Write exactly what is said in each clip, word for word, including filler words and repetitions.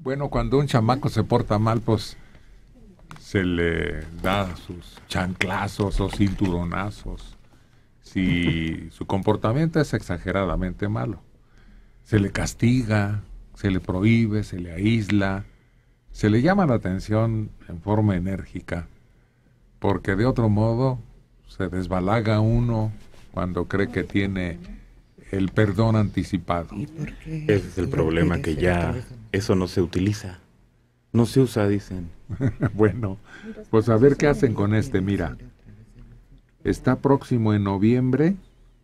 Bueno, cuando un chamaco se porta mal, pues se le da sus chanclazos o cinturonazos. Si su comportamiento es exageradamente malo, se le castiga, se le prohíbe, se le aísla, se le llama la atención en forma enérgica, porque de otro modo se desbalaga uno cuando cree que tiene el perdón anticipado. Ese es el problema, que ya eso no se utiliza. No se usa, dicen. Bueno, pues a ver qué hacen con este. Mira, está próximo en noviembre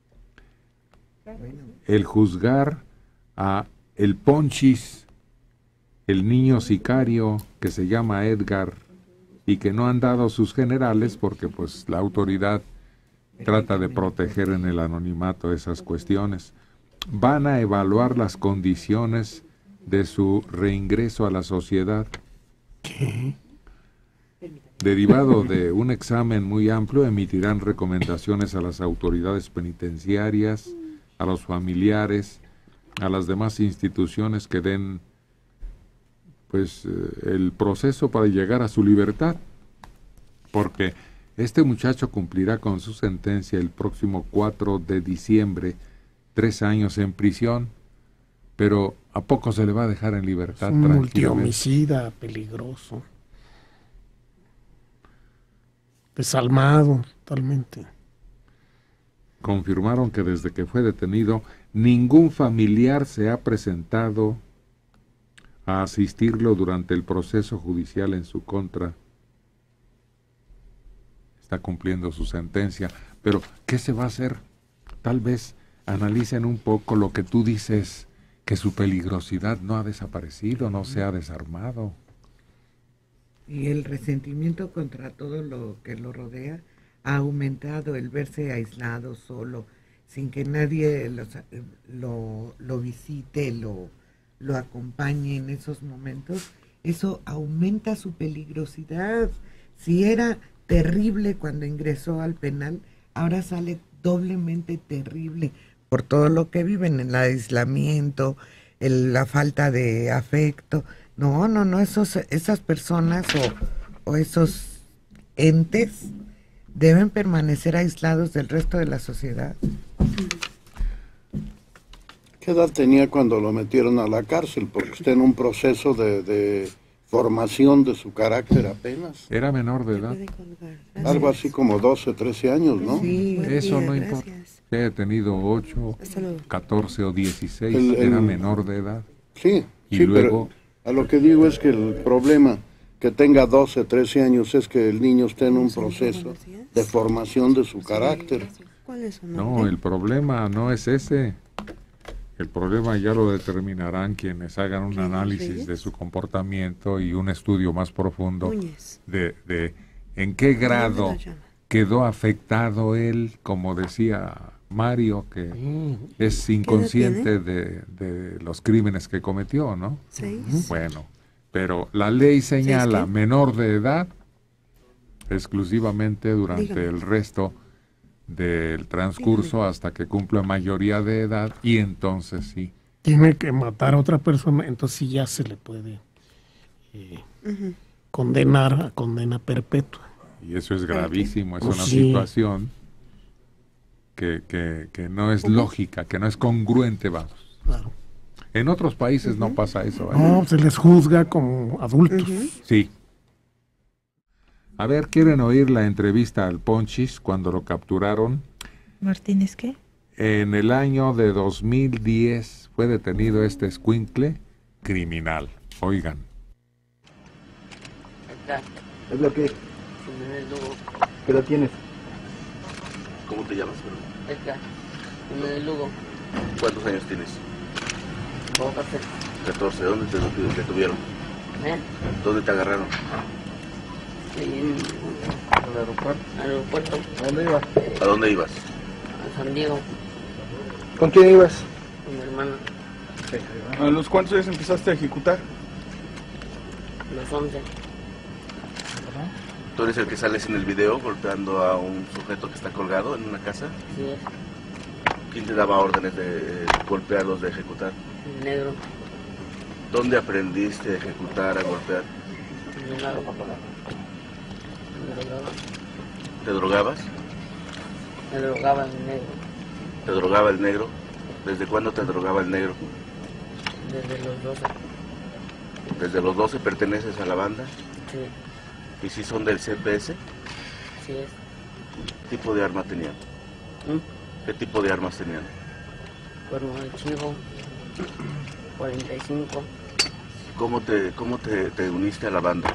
el juzgar a el Ponchis, el niño sicario que se llama Edgar y que no han dado sus generales porque pues la autoridad trata de proteger en el anonimato esas cuestiones. Van a evaluar las condiciones de su reingreso a la sociedad. ¿Qué? Derivado de un examen muy amplio, emitirán recomendaciones a las autoridades penitenciarias, a los familiares, a las demás instituciones que den pues el proceso para llegar a su libertad, porque este muchacho cumplirá con su sentencia el próximo cuatro de diciembre, tres años en prisión, pero ¿a poco se le va a dejar en libertad? Es un multihomicida peligroso, desalmado totalmente. Confirmaron que desde que fue detenido, ningún familiar se ha presentado a asistirlo durante el proceso judicial en su contra. Está cumpliendo su sentencia, pero ¿qué se va a hacer? Tal vez analicen un poco lo que tú dices, que su peligrosidad no ha desaparecido, no se ha desarmado. Y el resentimiento contra todo lo que lo rodea ha aumentado, el verse aislado, solo, sin que nadie los, lo, lo visite, lo, lo acompañe en esos momentos. Eso aumenta su peligrosidad. Si era terrible cuando ingresó al penal, ahora sale doblemente terrible por todo lo que viven, el aislamiento, el, la falta de afecto. No, no, no, esos, esas personas o, o esos entes deben permanecer aislados del resto de la sociedad. ¿Qué edad tenía cuando lo metieron a la cárcel? Porque está en un proceso de, de formación de su carácter apenas. Era menor de edad. Algo así como doce, trece años, ¿no? Sí, eso no importa. Que haya tenido ocho, catorce o dieciséis, el, el, era menor de edad. Sí, y sí, luego... pero a lo que digo es que el problema que tenga doce, trece años es que el niño esté en un proceso de formación de su carácter. No, el problema no es ese. El problema ya lo determinarán quienes hagan un análisis de su comportamiento y un estudio más profundo de, de en qué grado quedó afectado él, como decía Mario, que es inconsciente de, de los crímenes que cometió, ¿no? Seis. Bueno, pero la ley señala menor de edad exclusivamente durante Dígame. el resto del transcurso Dígame. hasta que cumpla mayoría de edad, y entonces sí. Tiene que matar a otra persona, entonces sí ya se le puede eh, uh-huh. condenar a condena perpetua. Y eso es gravísimo, es pues una sí. situación que, que, que no es lógica, que no es congruente, vamos. Claro. En otros países uh-huh. no pasa eso. ¿eh? No, se les juzga como adultos. Uh-huh. Sí. A ver, ¿quieren oír la entrevista al Ponchis cuando lo capturaron? ¿Martínez qué? En el año de dos mil diez fue detenido este escuincle criminal. Oigan. ¿Es lo que? ¿Qué edad tienes? ¿Cómo te llamas? Edgar, me del Lugo. ¿Cuántos años tienes? catorce. catorce, ¿dónde te, te tuvieron? ¿Eh? ¿Dónde te agarraron? Sí, en el aeropuerto. aeropuerto. ¿A dónde ibas? ¿A dónde ibas? A San Diego. ¿Con quién ibas? Con mi hermana. Sí. ¿A los cuántos años empezaste a ejecutar? Los once. ¿Tú eres el que sales en el video golpeando a un sujeto que está colgado en una casa? Sí. ¿Quién te daba órdenes de golpearlos, de ejecutar? El negro. ¿Dónde aprendiste a ejecutar, a golpear? En la ropa. Me drogaba. ¿Te drogabas? Me drogaba en negro. ¿Te drogaba el negro? ¿Desde cuándo te drogaba el negro? Desde los doce. ¿Desde los doce perteneces a la banda? Sí. ¿Y si son del C P S? Sí es. ¿Qué tipo de arma tenían? ¿Mm? ¿Qué tipo de armas tenían? Cuerno de chivo. cuarenta y cinco. ¿Cómo te, cómo te, te uniste a la banda?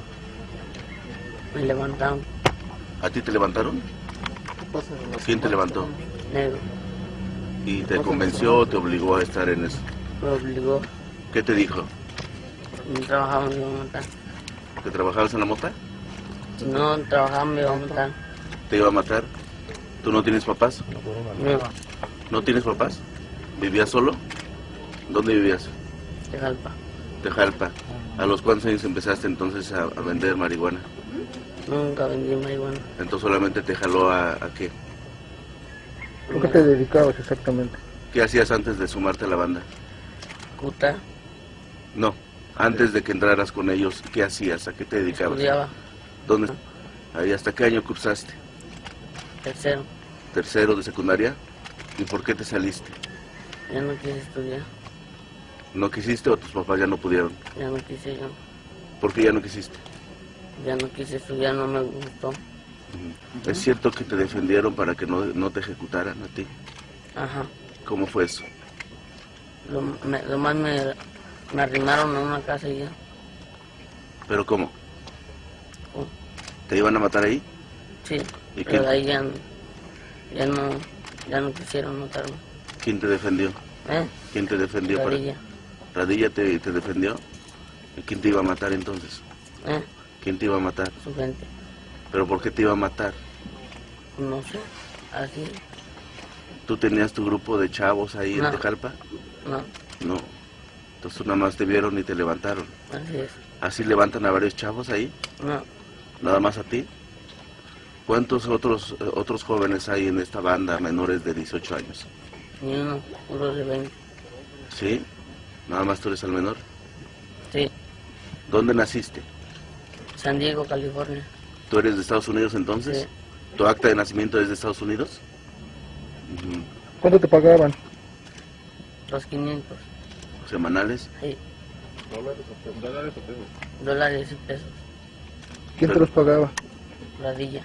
Me levantaron. ¿A ti te levantaron? ¿Quién te levantó? Negro. ¿Y te convenció o te obligó a estar en eso? Me obligó. ¿Qué te dijo? No trabajaba, me iba a matar. ¿Que trabajabas en la mota? Si no trabajaba, me iba a matar. ¿Te iba a matar? ¿Tú no tienes papás? No. ¿No tienes papás? ¿Vivías solo? ¿Dónde vivías? Tejalpa. Tejalpa. ¿A los cuántos años empezaste entonces a, a vender marihuana? Nunca vendí marihuana. Entonces solamente te jaló a, a qué? ¿A qué te dedicabas exactamente? ¿Qué hacías antes de sumarte a la banda? Cuta. No, antes de que entraras con ellos, ¿qué hacías? ¿A qué te dedicabas? Estudiaba. ¿Dónde? Ahí, ¿hasta qué año cursaste? Tercero. ¿Tercero de secundaria? ¿Y por qué te saliste? Ya no quise estudiar. ¿No quisiste o tus papás ya no pudieron? Ya no quise yo. ¿Por qué ya no quisiste? Ya no quise estudiar, no me gustó. Ujú. ¿Es cierto que te defendieron para que no, no te ejecutaran a ti? Ajá. ¿Cómo fue eso? Lo, me, lo más me, me arrimaron a una casa y ya. ¿Pero cómo? ¿Cómo? ¿Te iban a matar ahí? Sí. ¿Y Pero quién, ahí ya, no- ya no, ya no quisieron matarme. quién te defendió? ¿Eh? ¿Quién te defendió? para- Radilla. ¿Radilla te, te defendió? ¿Y quién te iba a matar entonces? ¿Eh? ¿Quién te iba a matar? Su gente. ¿Pero por qué te iba a matar? No sé. Así. ¿Tú tenías tu grupo de chavos ahí No. en Tejalpa? No. No. Entonces tú nada más te vieron y te levantaron. Así es. ¿Así levantan a varios chavos ahí? No. ¿Nada más a ti? ¿Cuántos otros eh, otros jóvenes hay en esta banda menores de dieciocho años? Ni uno. Uno de veinte. ¿Sí? ¿Nada más tú eres el menor? Sí. ¿Dónde naciste? San Diego, California. ¿Tú eres de Estados Unidos entonces? Sí. ¿Tu acta de nacimiento es de Estados Unidos? Ujú. ¿Cuánto te pagaban? Los quinientos. ¿Semanales? Sí. Dólares y pesos. ¿Quién te Pero- los pagaba? Radilla.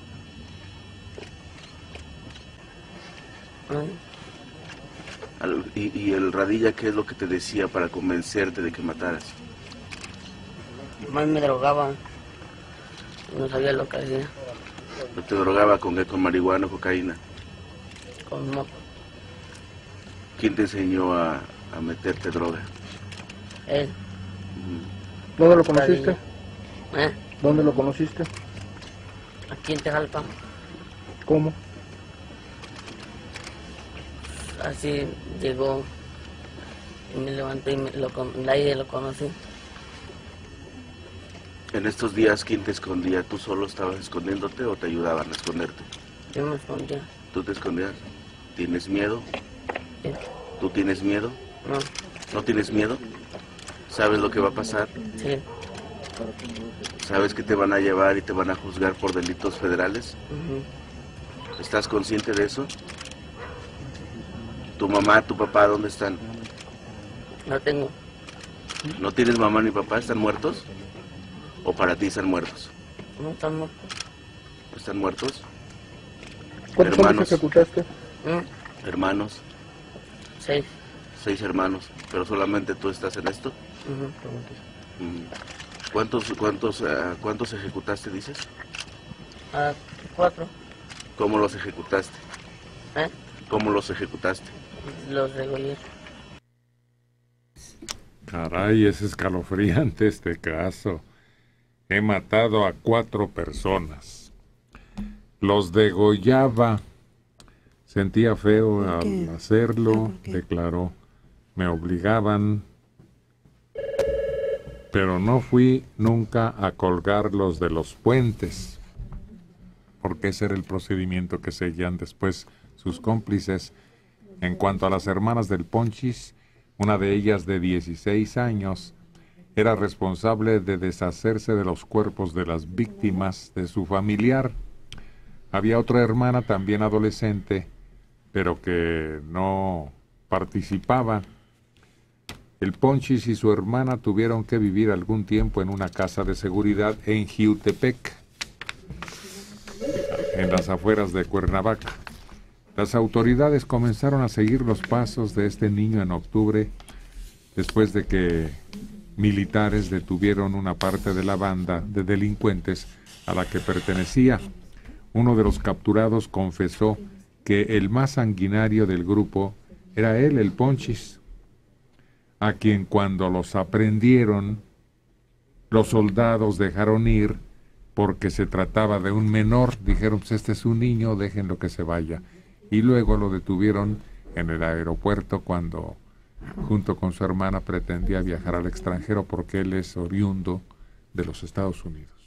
¿Eh? Al- ¿Y, y el Radilla qué es lo que te decía para convencerte de que mataras? Más me drogaba. No sabía lo que hacía. ¿No te drogaba con qué? ¿Con marihuana o cocaína? Con moto. ¿Quién te enseñó a, a meterte droga? Él. Ujú. ¿Dónde lo conociste? ¿Eh? ¿Dónde lo conociste? Aquí en Tejalpa. ¿Cómo? Así llegó y me levanté y me lo, con- nadie lo conocí. En estos días, ¿quién te escondía? ¿Tú solo estabas escondiéndote o te ayudaban a esconderte? Yo me escondía. ¿Tú te escondías? ¿Tienes miedo? Sí. ¿Tú tienes miedo? No. ¿No tienes miedo? ¿Sabes lo que va a pasar? Sí. ¿Sabes que te van a llevar y te van a juzgar por delitos federales? Ujú. ¿Estás consciente de eso? ¿Tu mamá, tu papá, dónde están? No tengo. ¿No tienes mamá ni papá? ¿Están muertos? ¿O para ti están muertos? No están muertos. ¿Están muertos? ¿Cuántos Hermanos. hombres ejecutaste? ¿Mm? Hermanos, Seis. seis hermanos, pero solamente tú estás en esto. Ujú. Mm. ¿Cuántos, cuántos, ah, cuántos ejecutaste, dices? Ah, cuatro. ¿Cómo los ejecutaste? ¿Eh? ¿Cómo los ejecutaste? Los degollé. Caray, es escalofriante este caso. He matado a cuatro personas. Los degollaba. Sentía feo al hacerlo, declaró. Me obligaban, pero no fui nunca a colgarlos de los puentes, porque ese era el procedimiento que seguían después sus cómplices. En cuanto a las hermanas del Ponchis, una de ellas de dieciséis años era responsable de deshacerse de los cuerpos de las víctimas de su familiar. Había otra hermana también adolescente, pero que no participaba. El Ponchis y su hermana tuvieron que vivir algún tiempo en una casa de seguridad en Jiutepec, en las afueras de Cuernavaca. Las autoridades comenzaron a seguir los pasos de este niño en octubre, después de que militares detuvieron una parte de la banda de delincuentes a la que pertenecía. Uno de los capturados confesó que el más sanguinario del grupo era él, el Ponchis, a quien cuando los aprendieron, los soldados dejaron ir porque se trataba de un menor. Dijeron, pues este es un niño, déjenlo que se vaya. Y luego lo detuvieron en el aeropuerto cuando, junto con su hermana, pretendía viajar al extranjero porque él es oriundo de los Estados Unidos.